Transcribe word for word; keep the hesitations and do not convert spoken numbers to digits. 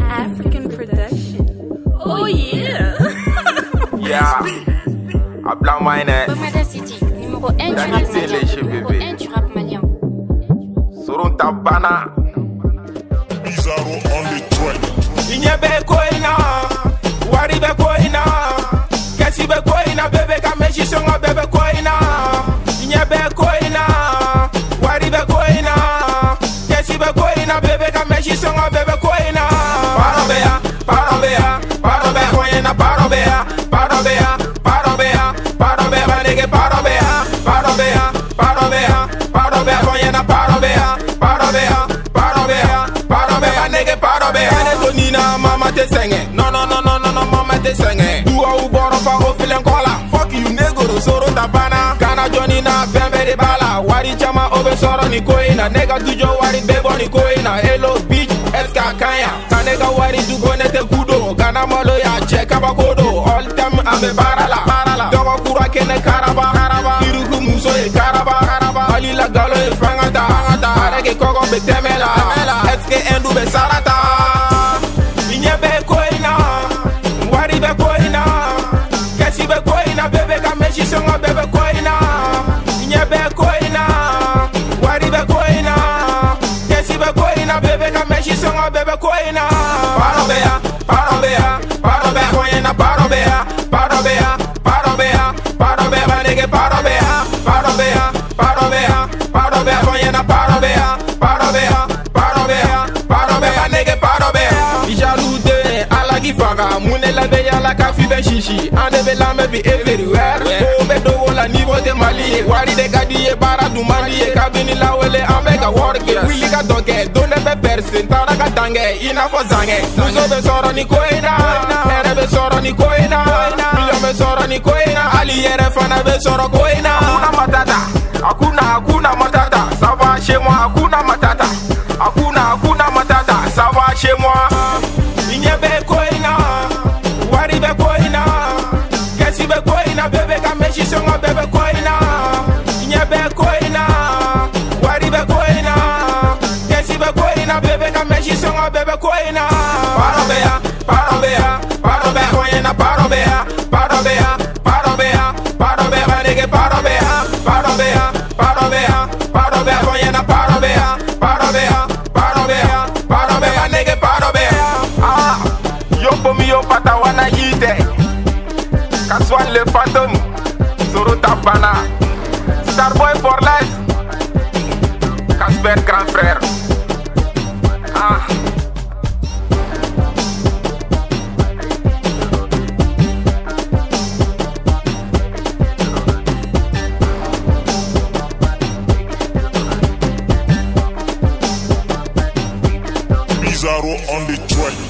African production. Oh yeah. Yeah. À blanc mine. Bomada City, numéro un du rap malien. Numéro un du rap malien. Surun tabana. Bizarro on the track. Inyebe koina. Wari be koina. Kesi be koina. Bebe kameshi songa bebe koina. Inyebe koina. Wari be koina. Kesi be koina. Bebe kameshi songa bebe koina. Parobea, parobea, parobea koina. Parobea, parobea, parobea, parobea nigga. Parobea, parobea, parobea, parobea koina. Parobea, parobea, parobea, parobea nigga. Parobea. Nina mama te senge. No no no no no no mama te senge. Du au boro fa o filen kola. Fuck you nigga soro tabana. Kana Johnny na fembe de bala. Wari chama obe soro ni koina. Nigga du jo wari bebo ni koina. Hello bitch eska kanya. Ka nigga wari du gonete kudo. Kana molo ya cheka bakodo. All time ame barala barala. Dogo kura kene karaba karaba. Iruku muso e karaba karaba. Ali la galo e frangata frangata. Areke kogo be temela. Eske endu be sarata. Inyebe koina, wari be koina, kesi be koina, bebe kameshi songa bebe koina. Inyebe koina, wari be koina, kesi be koina, bebe kameshi songa bebe koina. Parobea, parobea, parobea koina, parobea, parobea, parobea, parobea nigga, parobea, parobea, parobea, parobea koina, parobea, parobea, parobea, parobea nigga, parobea. Jaloude, ala gifaga, mune la beya la kafi ben shishi. Ande be la me be everywhere. O be do la niveau de Mali. Wari de gadi e bara du Mali e kabini la wele amega work. Willy ga doge, done be person, tara ga dange, ina fo zange. Muso be soro ni koina, ere be soro ni koina, William be soro ni koina, Ali ere fana be soro koina. Hakuna matata, hakuna hakuna matata, ça va chez moi, hakuna matata, hakuna hakuna matata, ça va chez moi. Inyebe koina, wari be koina, kesi be koina, bebe kameshi songa bebe koina. Inyebe koina, wari be koina, kesi be koina, bebe kameshi songa bebe koina. Parobea, parobea, parobea koina, parobea, parobea, parobea, parobea nigga, parobea, parobea, parobea, parobea koina, parobea, parobea, parobea, parobea nigga, parobea. Ah, yo pomi yo patawana yite. Kaswan le fantôme, Zoro Tabana, Starboy for life, Casper grand frère. Ah. Bizarro on the track.